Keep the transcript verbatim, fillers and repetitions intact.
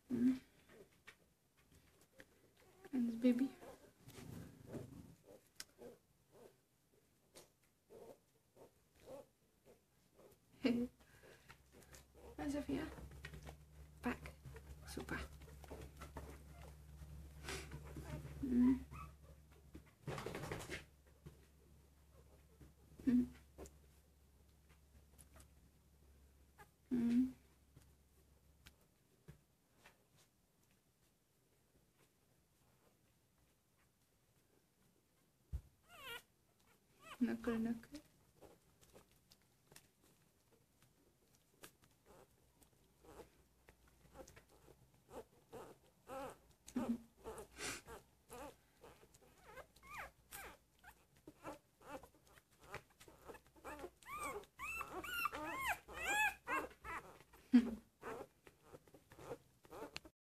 Mm. And this baby. Hi Sophia. Back. Super. Mm. Mm. Mm. Knuckle, knuckle. Mm.